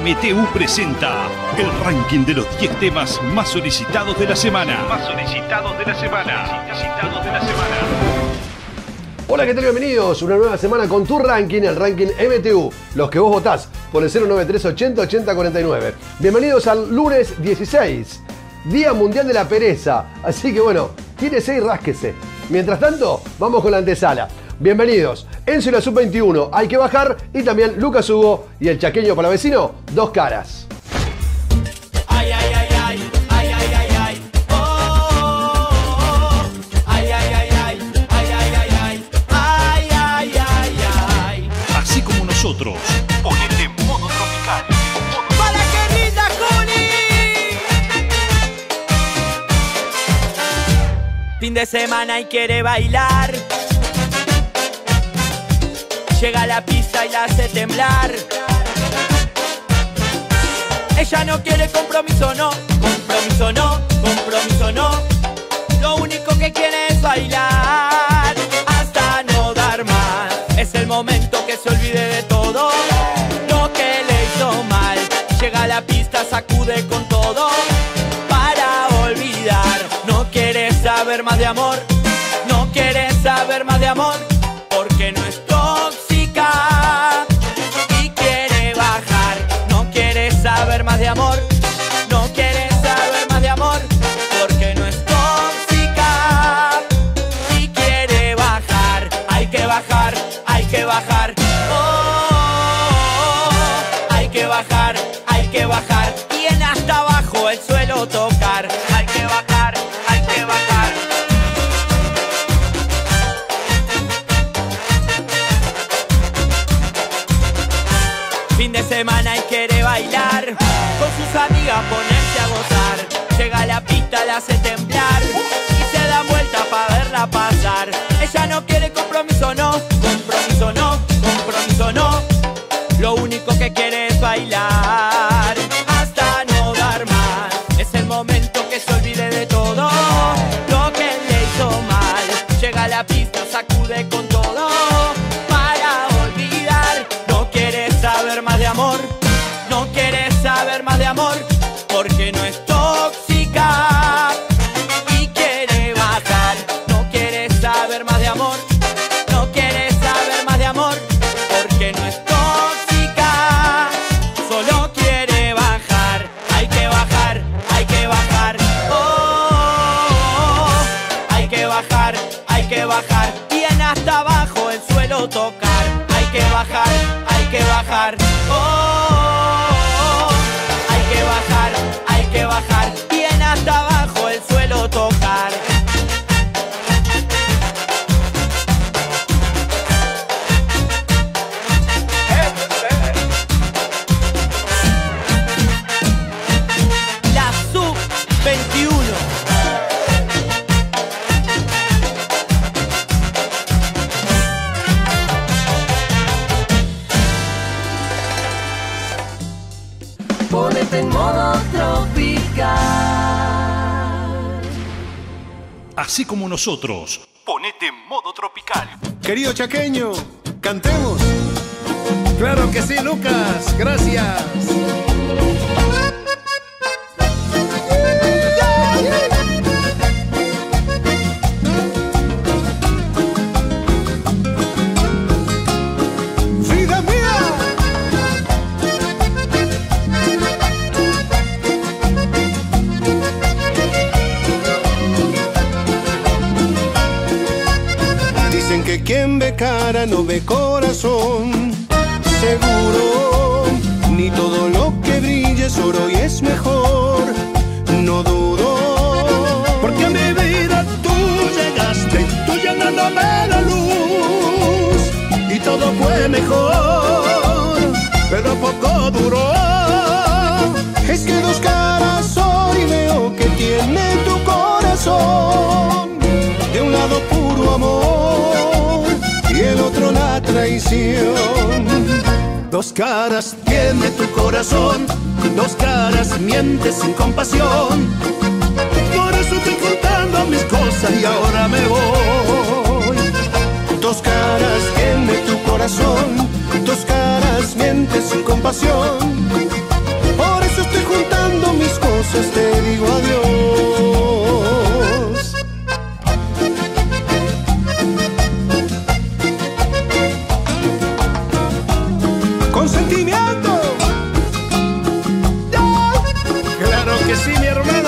MTU presenta el ranking de los 10 temas más solicitados de la semana. Hola, ¿qué tal? Bienvenidos. Una nueva semana con tu ranking, el ranking MTU. Los que vos votás por el 09380 8049. Bienvenidos al lunes 16, Día Mundial de la Pereza. Así que bueno, tírese y rásquese. Mientras tanto, vamos con la antesala. Bienvenidos. Enzo y la Sub-21, Hay que bajar. Y también Lucas Hugo y el chaqueño palavecino, Dos Caras. Ay, ay, ay, ay, ay, ay, ay, ay. Oh, ay, ay, ay, ay, ay, ay, ay, ay, ay, ay, ay, ay. Así como nosotros, ponete modo tropical. Para que rinda Juli. Fin de semana y quiere bailar. Llega a la pista y la hace temblar. Ella no quiere compromiso, no. Compromiso no, compromiso no. Lo único que quiere es bailar hasta no dar más. Es el momento que se olvide de todo lo que le hizo mal. Llega a la pista, sacude con todo para olvidar. No quiere saber más de amor. No quiere saber más de amor. Porque no es tóxica y quiere bajar. No quiere saber más de amor. No quiere saber más de amor. Porque no es tóxica y quiere bajar. Hay que bajar, hay que bajar. Oh, hay que bajar, hay que bajar. Bien hasta abajo el suelo tocar. Hay que bajar, hay que bajar. Fin de semana y quiere bailar, con sus amigas ponerse a gozar. Llega a la pista, la hace temblar y se da vuelta para verla pasar. Ella no quiere compromiso, no. Compromiso no, compromiso no. Lo único que quiere es bailar hasta no dar más. Es el momento que se olvide de todo lo que le hizo mal. Llega a la pista, sacude con todo para olvidar. No quiere saber más de amor. No quiere saber más de amor. Porque no es tóxica y quiere bajar. No quiere saber más de amor. No quiere saber más de amor. Porque no es tóxica, solo quiere bajar. Hay que bajar, hay que bajar. Oh, hay que bajar, hay que bajar. Bien hasta abajo el suelo tocar. Hay que bajar, hay que bajar. Oh, hay que bajar, hay que bajar. Bien hasta abajo el suelo tocar. La Sub-21. Ponete en modo tropical. Así como nosotros, ponete modo tropical. Querido chaqueño, cantemos. Claro que sí, Lucas, gracias. Vida mía. Dicen que quien ve cara no ve corazón. Seguro, ni todo lo que brille es oro y es mejor. No dudo, porque a mi vida tú llegaste, tú llenándome la luz. Y todo fue mejor, pero poco duró. Es que dos caras hoy veo que tiene tu corazón. De un lado puro amor y el otro la traición. Dos caras tiene tu corazón, dos caras mientes sin compasión. Por eso estoy contando mis cosas y ahora me voy. Dos caras tiene tu corazón, dos caras mientes sin compasión. cosas te digo adiós. Con sentimiento. Claro que sí, mi hermano.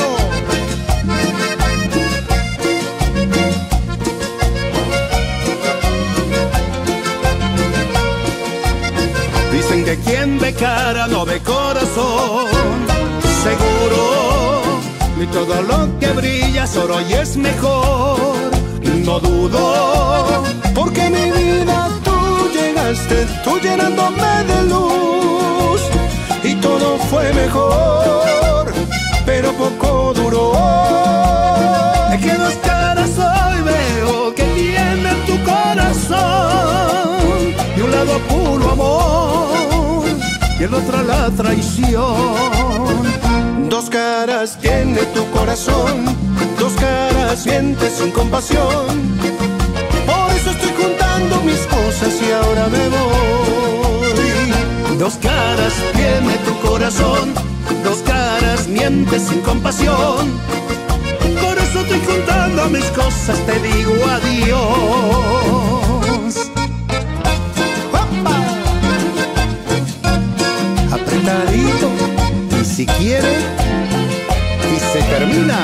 Dicen que quien ve cara no ve corazón. Seguro, ni todo lo que brilla es oro y es mejor. No dudo, porque mi vida tú llegaste, tú llenándome de luz. Y todo fue mejor, pero poco duró. Es que dos caras hoy veo que tiene tu corazón. De un lado puro amor y el otro la traición. Dos caras tiene tu corazón, dos caras mientes sin compasión. Por eso estoy juntando mis cosas y ahora me voy. Dos caras tiene tu corazón, dos caras mientes sin compasión. Por eso estoy juntando mis cosas, te digo adiós. ¡Opa! Apretadito, y si quiere, y se termina.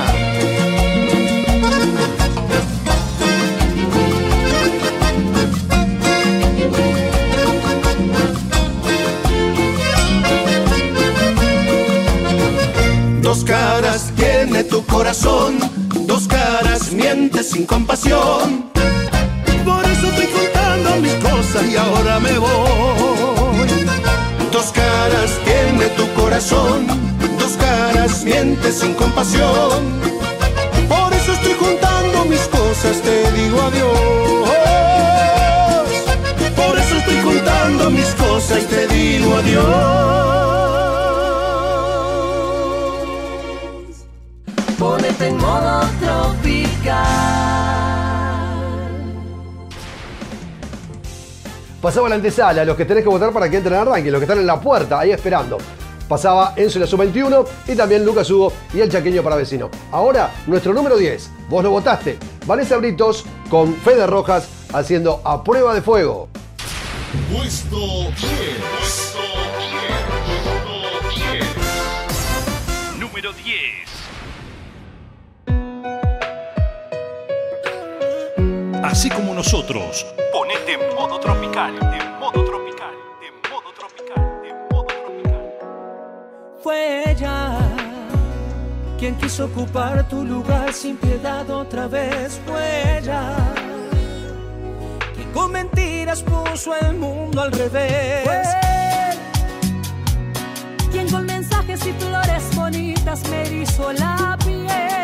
Dos caras tiene tu corazón, dos caras mientes sin compasión. Por eso estoy contando mis cosas y ahora me voy. Dos caras tiene tu corazón, dos caras mientes sin compasión. Por eso estoy juntando mis cosas, te digo adiós. Por eso estoy juntando mis cosas y te digo adiós. Ponete en modo tropical. Pasaba la antesala, los que tenés que votar para que entren al ranking, los que están en la puerta, ahí esperando. Pasaba Enzo y la Sub-21 y también Lucas Hugo y el Chaqueño para Vecino. Ahora, nuestro número 10, vos lo votaste. Vanessa Britos con Fede Rojas haciendo A Prueba de Fuego. Puesto 10. Número 10. Así como nosotros, ponete en modo tropical, en modo tropical, en modo tropical, en modo tropical. Fue ella quien quiso ocupar tu lugar sin piedad otra vez. Fue ella quien con mentiras puso el mundo al revés. Fue él quien con mensajes y flores bonitas me erizó la piel.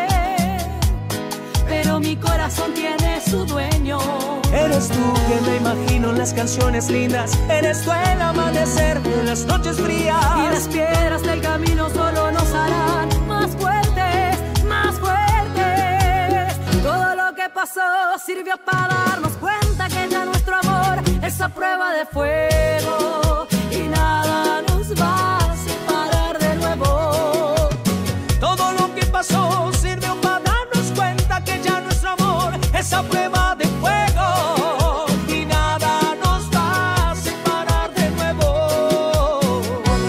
Pero mi corazón tiene su dueño. Eres tú que me imagino en las canciones lindas. Eres tú el amanecer en las noches frías. Y las piedras del camino solo nos harán más fuertes, más fuertes. Todo lo que pasó sirvió para darnos cuenta que ya nuestro amor es a prueba de fuego. Y nada nos va a separar de nuevo. Todo lo que pasó sirvió para darnos cuenta que ya nuestro amor es a prueba de fuego. Y nada nos va a separar de nuevo.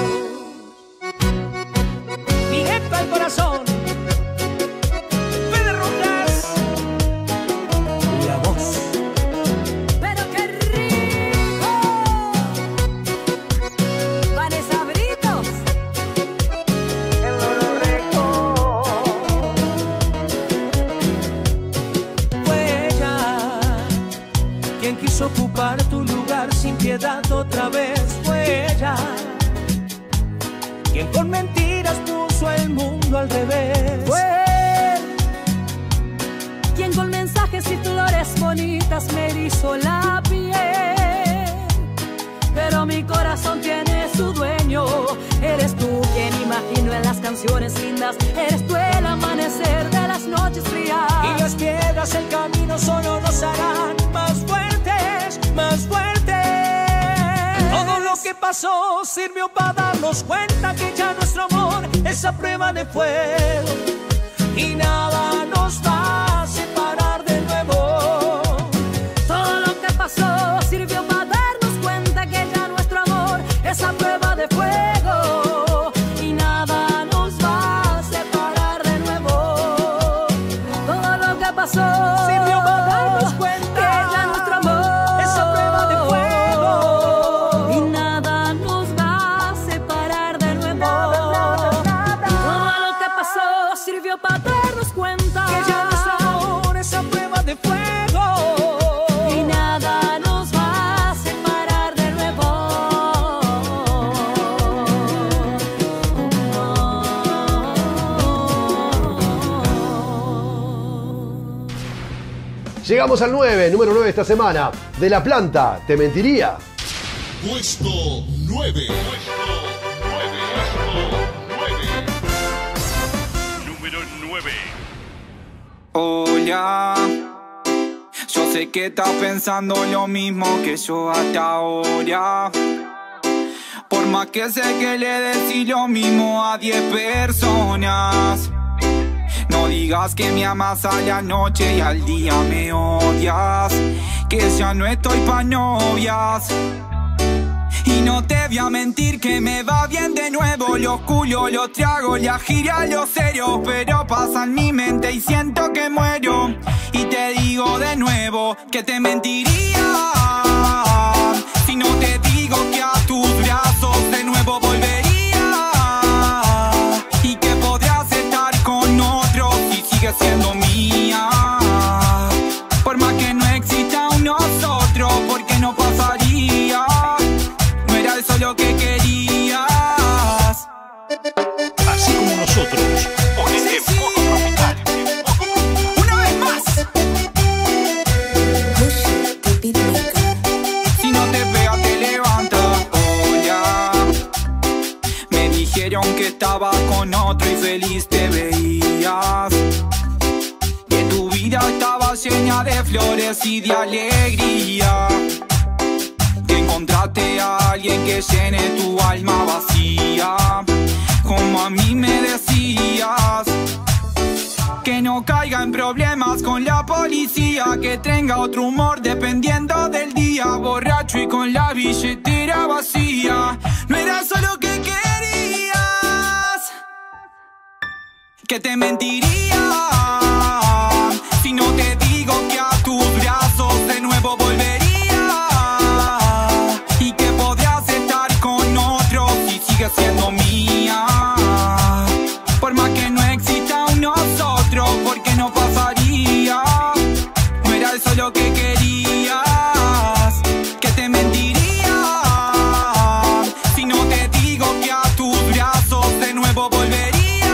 Directo al corazón. Fede Rojas. La voz. Pero qué rico. Vanessa Britos. El oro rico. Fue ella quien quiso ocupar tu lugar sin piedad otra vez. Fue ella quien con mentiras puso el mundo al revés. Fue él quien con mensajes y flores bonitas me erizó la piel. Pero mi corazón tiene su dueño. Eres tú quien imagino en las canciones lindas. Eres tú el amanecer de las noches frías. Y las piedras el camino solo nos harán más fuertes, más fuertes. Todo lo que pasó sirvió para darnos cuenta que ya nuestro amor es a prueba de fuego y nada nos va a separar de nuevo. Todo lo que pasó sirvió para darnos cuenta que ya nuestro amor es a prueba de fuego y nada nos va a separar de nuevo. Todo lo que pasó Sirvió para darnos cuenta que ya nuestro amor es a prueba de fuego y nada nos va a separar de nuevo. Todo lo que pasó sirvió para darnos cuenta que ya nuestro amor es a prueba de fuego y nada nos va a separar de nuevo. Llegamos al 9, número 9 esta semana. De La Planta, ¿te mentiría? Puesto 9. Número 9. Hola, yo sé que estás pensando lo mismo que yo hasta ahora. Por más que sé que le decís lo mismo a 10 personas. No digas que me amas a la noche y al día me odias, que ya no estoy pa' novias. Y no te voy a mentir que me va bien de nuevo. Los culos, los tragos, la gira, los serios, pero pasa en mi mente y siento que muero. Y te digo de nuevo que te mentiría si no te digo que a tus brazos de nuevo volvería. Y que podrás estar con otro si sigues siendo mía. Por más que no exista un nosotros, porque no pasaría. No era eso lo que querías. Así como nosotros. Ponete en modo tropical. Una vez más. Si no te pegas te levantas. Oh, ya. Me dijeron que estabas con otro y feliz te veías. Que tu vida estaba llena de flores y de alegría. Que encontraste a alguien que llene tu alma vacía. Como a mí me decías. Que no caiga en problemas con la policía. Que tenga otro humor dependiendo del día. Borracho y con la billetera vacía. No era solo que querías. Que te mentiría si no te digo que a tus brazos de nuevo volvería. Y que podrás estar con otro si sigues siendo mía. Por más que no exista un nosotros, porque no pasaría. No era eso lo que querías. Que te mentiría si no te digo que a tus brazos de nuevo volvería.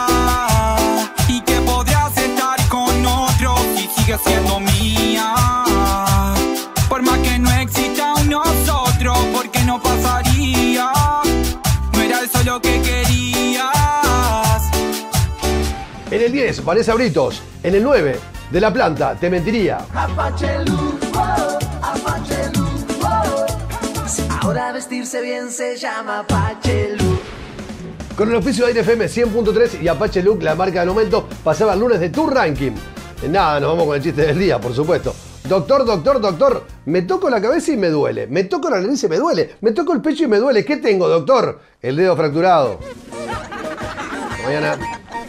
Y que podrás estar con otro si sigues siendo mía. Por más que no exista un nosotros, porque no pasaría. No era eso lo que querías. En el 10, Vanessa Britos. En el 9, De La Planta, ¿te mentiría? Apache Lu, oh, Apache Lu, oh. Ahora vestirse bien se llama Apache Lu. Con el oficio de Aire FM 100.3 y Apache Look, la marca del momento, pasaba el lunes de tu ranking. Nada, nos vamos con el chiste del día, por supuesto. Doctor, doctor, doctor, me toco la cabeza y me duele. Me toco la nariz y me duele. Me toco el pecho y me duele. ¿Qué tengo, doctor? El dedo fracturado. Hasta mañana.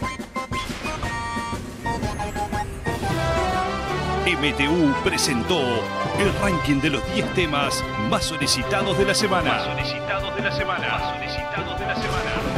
MTU presentó el ranking de los 10 temas más solicitados de la semana. Más solicitados de la semana.